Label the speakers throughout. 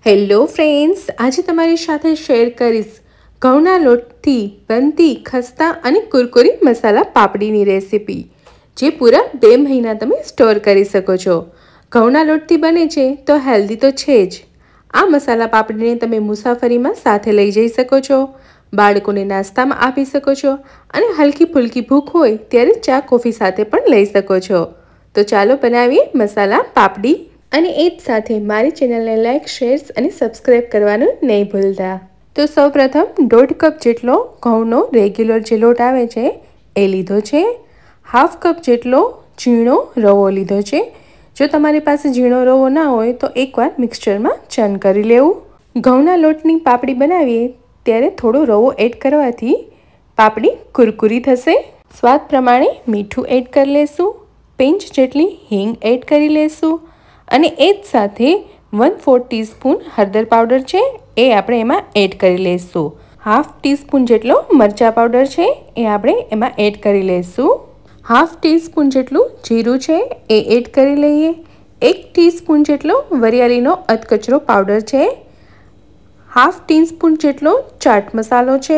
Speaker 1: Hello friends, આજે તમારી સાથે શેર કરીશ ઘઉંના લોટથી બનતી ખસ્તા અને કુરકુરી મસાલા પાપડીની રેસીપી, જે પૂરા 2 મહિના તમે સ્ટોર કરી શકો છો। ઘઉંના લોટથી બને છે તો હેલ્ધી તો છે જ। આ મસાલા પાપડીને તમે મુસાફરીમાં સાથે લઈ જઈ શકો છો, બાળકોને નાસ્તામાં આપી શકો છો અને હલકી ફુલકી ભૂખ હોય ત્યારે ચા કોફી સાથે પણ લઈ શકો છો। તો ચાલો બનાવીએ મસાલા પાપડી। અને એ જ સાથે મારી ચેનલને લાઇક, શેર્સ અને સબસ્ક્રાઈબ કરવાનું નહીં ભૂલતા। તો સૌપ્રથમ 1.5 કપ જેટલો ઘઉંનો રેગ્યુલર જે લોટ આવે છે એ લીધો છે। 1/2 કપ જેટલો ઝીણો રવો લીધો છે। જો તમારી પાસે ઝીણો રવો ના હોય તો એકવાર મિક્સચરમાં ચર્ન કરી લેવું। ઘઉંના લોટની પાપડી બનાવીએ ત્યારે થોડો રવો એડ કરવાથી પાપડી કુરકુરી થશે। સ્વાદ પ્રમાણે મીઠું એડ કરી લેશું, પિંચ જેટલી હિંગ એડ કરી લેશું અને એ જ સાથે 1/4 ટીસ્પૂન હળદર પાવડર છે એ આપણે એમાં એડ કરી લઈશું। 1/2 ટીસ્પૂન જેટલો મરચાં પાવડર છે એ આપણે એમાં એડ કરી લઈશું। 1/2 ટીસ્પૂન જેટલું જીરું છે એ એડ કરી લઈએ। 1 ટીસ્પૂન જેટલો વરિયાળીનો અધકચરો પાવડર છે। 1/2 ટીસ્પૂન જેટલો ચાટ મસાલો છે।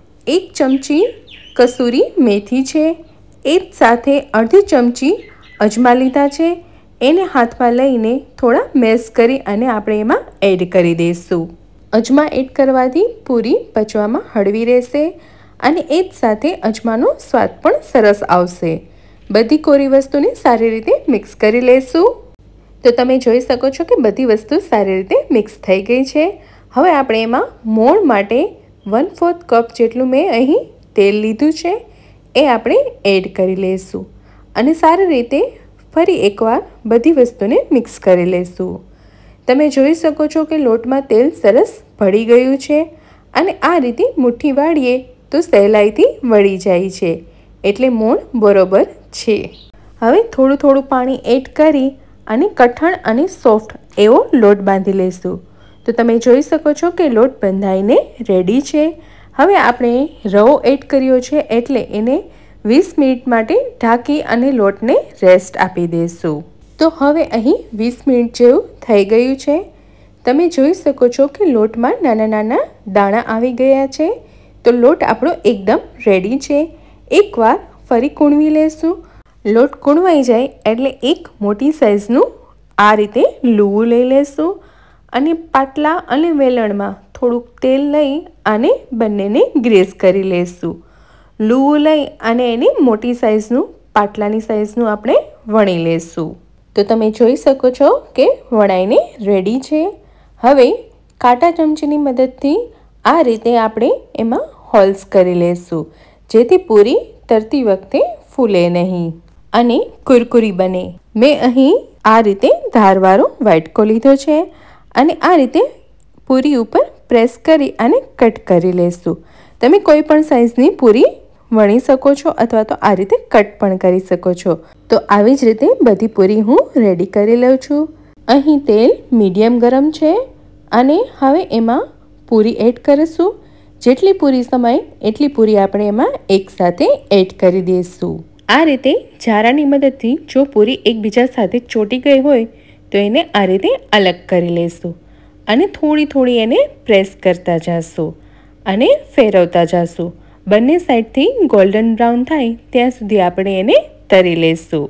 Speaker 1: 1 ચમચી કસૂરી મેથી છે। એ જ સાથે અડધી ચમચી અજમા લીધા છે, એને હાથમાં લઈને થોડા મેશ કરી અને આપણે એમાં એડ કરી દઈશું। અજમા એડ કરવાથી પૂરી પચવામાં હળવી રહેશે અને એ જ સાથે અજમાનો સ્વાદ પણ સરસ આવશે। બધી કોરી વસ્તુને સારી રીતે મિક્સ કરી લઈશું। તો તમે જોઈ શકો છો કે બધી વસ્તુ સારી રીતે મિક્સ થઈ ગઈ છે। હવે આપણે એમાં મોણ માટે 1/4 કપ જેટલું મેં અહીં તેલ લીધું છે એ આપણે એડ કરી લઈશું અને સારી રીતે ફરી એકવાર બધી વસ્તુને મિક્સ કરી લઈશું। તમે જોઈ શકો છો કે લોટમાં તેલ સરસ ભળી ગયું છે અને આ રીતે મુઠ્ઠી વાળીએ તો સહેલાઈથી વળી જાય છે, એટલે મોણ બરોબર છે। હવે થોડું થોડું પાણી એડ કરી અને કઠણ અને સોફ્ટ એવો લોટ બાંધી લઈશું। તો તમે જોઈ શકો છો કે લોટ બંધાઈને રેડી છે। હવે આપણે રવો એડ કર્યો છે એટલે એને 20 મિનિટ માટે ઢાંકી અને લોટને રેસ્ટ આપી દઈશું। તો હવે અહીં 20 મિનિટ જેવું થઈ ગયું છે। તમે જોઈ શકો છો કે લોટમાં નાના નાના દાણા આવી ગયા છે, તો લોટ આપણો એકદમ રેડી છે। એકવાર ફરી કૂણવી લેશું। લોટ કૂણવાઈ જાય એટલે એક મોટી સાઈઝનું આ રીતે લુવું લઈ લેશું અને પાટલા અને વેલણમાં થોડુંક તેલ લઈ અને બંનેને ગ્રેસ કરી લેશું। લુવું લઈ અને એને મોટી સાઈઝનું પાટલાની સાઈઝનું આપણે વણી લેશું। તો તમે જોઈ શકો છો કે વણાઈને રેડી છે। હવે કાંટા ચમચીની મદદથી આ રીતે આપણે એમાં હોલ્સ કરી લેશું, જેથી પૂરી તરતી વખતે ફૂલે નહીં અને કુરકુરી બને। મેં અહીં આ રીતે ધારવાળો વાટકો લીધો છે અને આ રીતે પૂરી ઉપર પ્રેસ કરી અને કટ કરી લેશું। તમે કોઈ પણ સાઈઝની પૂરી વણી શકો છો અથવા તો આ રીતે કટ પણ કરી શકો છો। તો આવી જ રીતે બધી પૂરી હું રેડી કરી લઉં છું। અહીં તેલ મીડિયમ ગરમ છે અને હવે એમાં પૂરી એડ કરીશું। જેટલી પૂરી સમાય એટલી પૂરી આપણે એમાં એકસાથે એડ કરી દઈશું। આ રીતે જારાની મદદથી જો પૂરી એકબીજા સાથે ચોંટી ગઈ હોય તો એને આ રીતે અલગ કરી લઈશું અને થોડી થોડી એને પ્રેસ કરતા જશું અને ફેરવતા જશું। બંને સાઈડથી ગોલ્ડન બ્રાઉન થાય ત્યાં સુધી આપણે એને તળી લઈશું।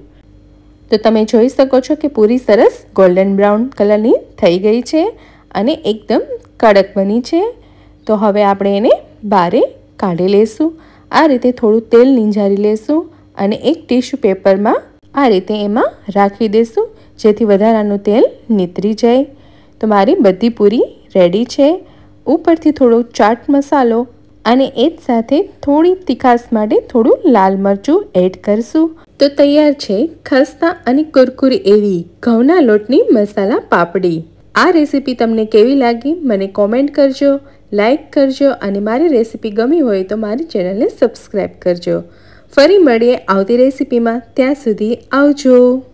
Speaker 1: તો તમે જોઈ શકો છો કે પૂરી સરસ ગોલ્ડન બ્રાઉન કલરની થઈ ગઈ છે અને એકદમ કડક બની છે। તો હવે આપણે એને બહાર કાઢી લઈશું। આ રીતે થોડું તેલ નીંજારી લઈશું અને એક ટીશ્યુ પેપરમાં આ રીતે એમાં રાખી દઈશું, જેથી વધારાનું તેલ નીતરી જાય। તો મારી બધી પૂરી રેડી છે। ઉપરથી થોડો ચાટ મસાલો અને એ જ સાથે થોડી તીખાશ માટે થોડું લાલ મરચું એડ કરશું। તો તૈયાર છે ખસ્તા અને કુરકુરી એવી ઘઉંના લોટની મસાલા પાપડી। આ રેસીપી તમને કેવી લાગી મને કોમેન્ટ કરજો, લાઈક કરજો અને મારી રેસીપી ગમી હોય તો મારી ચેનલને સબસ્ક્રાઈબ કરજો। ફરી મળીએ આવતી રેસીપીમાં, ત્યાં સુધી આવજો।